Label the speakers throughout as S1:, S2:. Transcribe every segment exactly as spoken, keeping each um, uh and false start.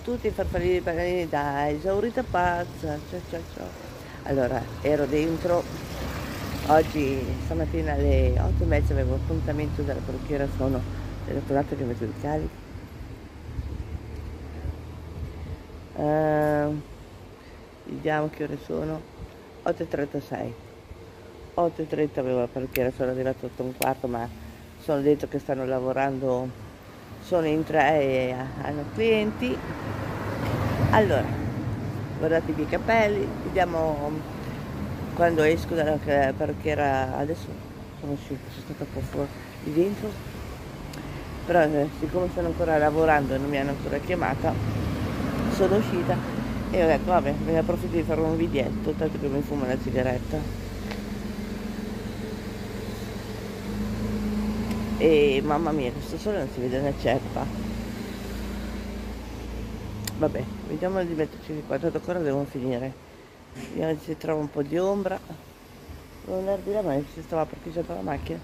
S1: tutti, farfalline di panini da esaurita pazza, ciao ciao ciao. Allora, ero dentro, oggi stamattina alle otto e mezza avevo appuntamento dalla parrucchiera, sono telefonato che metto il carico. Uh, vediamo che ore sono, otto e trentasei. otto e trenta avevo la parrucchiera, sono arrivato otto e un quarto, ma sono dentro che stanno lavorando, sono in tre e hanno clienti. Allora, guardate i miei capelli, vediamo quando esco dalla parrucchiera. Adesso sono uscita, sono stata un po' fuori di dentro, però eh, siccome stanno ancora lavorando e non mi hanno ancora chiamata, sono uscita e ho detto vabbè, me ne approfitto di fare un videetto, tanto che mi fumo una sigaretta. E mamma mia, questo sole non si vede una ceppa. Vabbè, vediamo di metterci di qua, tanto ancora devono finire. Vediamo se si trova un po' di ombra. Devo andare di là, ma si stava parcheggiando la macchina.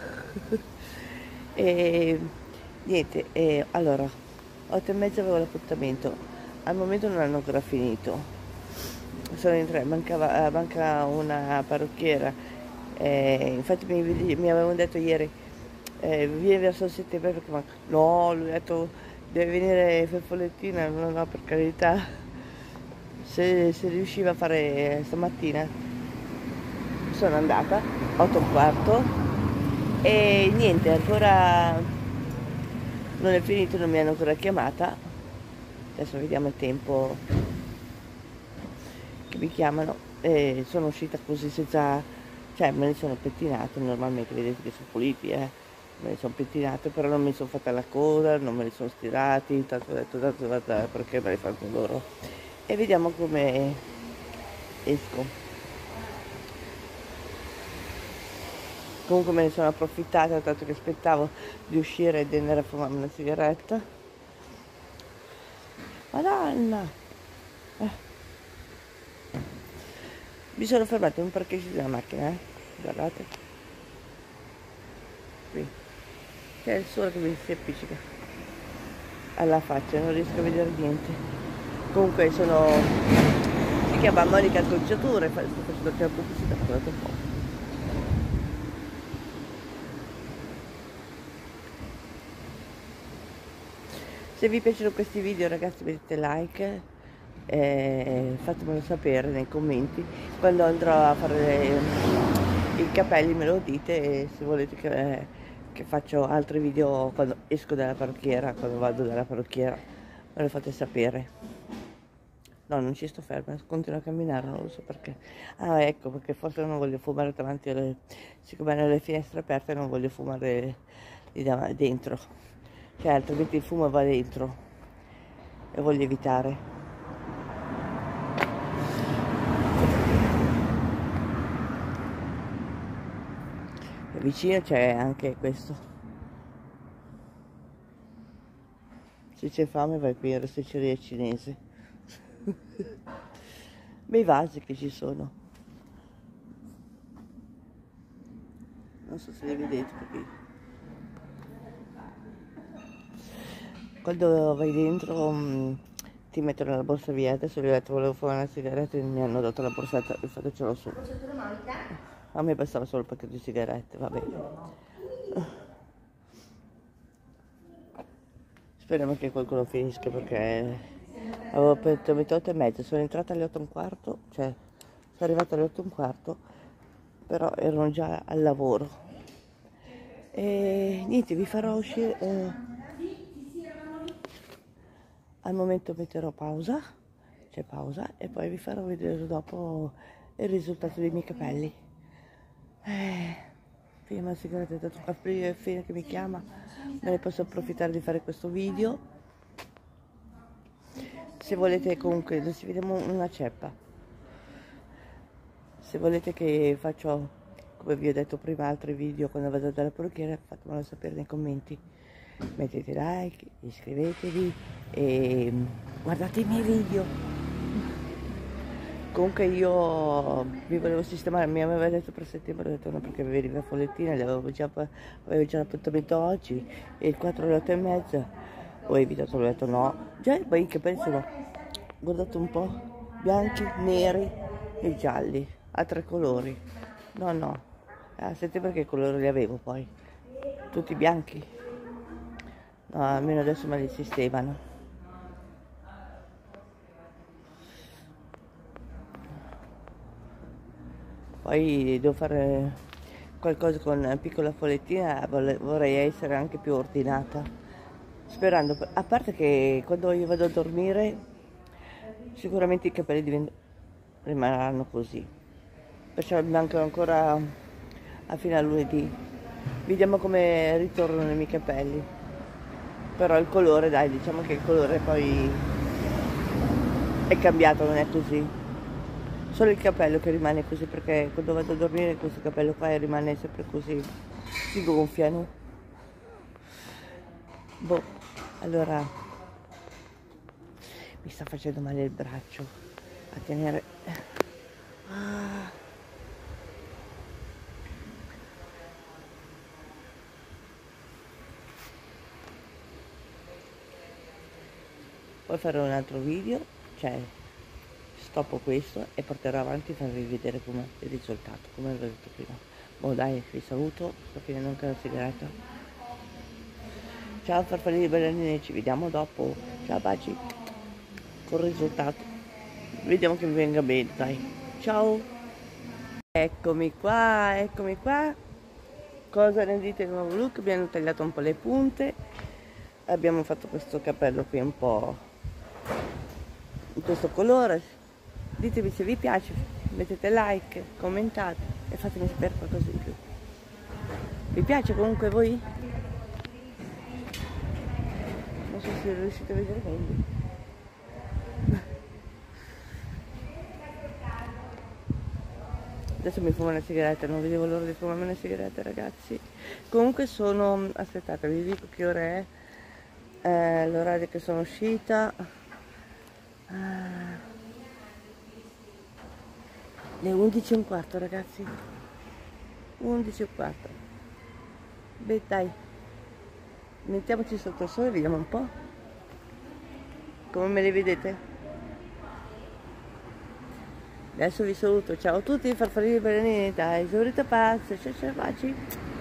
S1: E niente, e allora, otto e mezza avevo l'appuntamento. Al momento non hanno ancora finito. Sono in tre, mancava, manca una parrucchiera. Eh, infatti mi, mi avevano detto ieri, Eh, vieni verso settembre perché manca. No, lui ha detto deve venire Feffolettina, no, no, per carità. Se, se riusciva a fare stamattina. Sono andata, otto e un quarto e niente, ancora non è finito, non mi hanno ancora chiamata. Adesso vediamo il tempo che mi chiamano. E sono uscita così senza, cioè me ne sono pettinata, normalmente vedete che sono puliti, eh. Me ne sono pettinate, però non mi sono fatta la coda, non me li sono stirati, tanto ho detto tanto guarda, perché me li fanno loro. E vediamo come esco. Comunque me ne sono approfittata, tanto che aspettavo di uscire e di andare a fumare una sigaretta. Madonna! Eh. Mi sono fermata in un parcheggio della macchina, eh? Guardate. Qui. C'è il sole che mi si appiccica alla faccia, non riesco a vedere niente. Comunque sono... si chiama Monica Acconciature, sto facendo anche la pubblicità, guardate un po'. Se vi piacciono questi video ragazzi mettete like, eh, fatemelo sapere nei commenti, quando andrò a fare i capelli me lo dite, e se volete che, eh, che faccio altri video quando esco dalla parrucchiera, quando vado dalla parrucchiera, me lo fate sapere. No, non ci sto ferma, continuo a camminare, non lo so perché. Ah, ecco, perché forse non voglio fumare davanti alle... siccome hanno le finestre aperte non voglio fumare lì davanti, dentro. Cioè altrimenti il fumo va dentro e voglio evitare. E vicino c'è anche questo, se c'è fame vai qui alla rosticceria cinese. Bei vasi che ci sono, non so se li vedete perché quando vai dentro mh, ti mettono la borsa via. Adesso gli ho detto volevo fare una sigaretta e mi hanno dato la borsetta, infatti ce l'ho su. A me bastava solo il pacchetto di sigarette, va bene. Speriamo che qualcuno finisca perché avevo aperto a metà otto e mezza, sono entrata alle otto e un quarto, cioè sono arrivata alle otto e un quarto, però erano già al lavoro. E niente, vi farò uscire... Eh, al momento metterò pausa, c'è pausa, e poi vi farò vedere dopo il risultato dei miei capelli. Eh, prima la sigaretta, dato che fine che mi chiama, me ne posso approfittare di fare questo video. Se volete, comunque, adesso vediamo una ceppa. Se volete che faccio, come vi ho detto prima, altri video quando vado dalla parrucchiera, fatemelo sapere nei commenti. Mettete like, iscrivetevi e guardate i miei video. Comunque io vi volevo sistemare, mi aveva detto per settembre, ho detto no perché veniva Follettina, avevo già, avevo già l'appuntamento oggi, e il quattro alle otto e mezza, ho evitato, ho detto no. Già poi i capelli sono, guardate un po', bianchi, neri e gialli, a tre colori. No, no, a settembre che colore li avevo poi? Tutti bianchi. No, almeno adesso me li sistemano. Poi devo fare qualcosa con piccola folettina, vorrei essere anche più ordinata. Sperando, a parte che quando io vado a dormire sicuramente i capelli divent- rimarranno così. Perciò mi mancano ancora a fine a lunedì. Vediamo come ritornano i miei capelli. Però il colore, dai, diciamo che il colore poi è cambiato, non è così. Solo il capello che rimane così, perché quando vado a dormire questo capello qua rimane sempre così, si gonfiano. Boh, allora mi sta facendo male il braccio a tenere. Ah. Poi farò un altro video, cioè stoppo questo e porterò avanti e farvi vedere come il risultato, come vi ho detto prima. Boh, dai, vi saluto, sto finendo anche la sigaretta. Ciao farfalli ballerine, ci vediamo dopo. Ciao baci, con il risultato. Vediamo che mi venga bene, dai. Ciao. Eccomi qua, eccomi qua. Cosa ne dite del nuovo look? Abbiamo tagliato un po' le punte. Abbiamo fatto questo cappello qui un po' in questo colore. Ditemi se vi piace, mettete like, commentate e fatemi sapere qualcosa in più. Vi piace comunque voi? Non so se riuscite a vedere meglio. Adesso mi fumo una sigaretta, non vedevo l'ora di fumarmi una sigaretta, ragazzi. Comunque sono, aspettate, vi dico che ora è, eh, l'orario che sono uscita. Ah. Le undici e un quarto, ragazzi. undici e un quarto. Beh, dai. Mettiamoci sotto il sole, vediamo un po'. Come me le vedete? Adesso vi saluto. Ciao a tutti, farfalline ballerine, dai, esaurita pazza. Ciao ciao baci.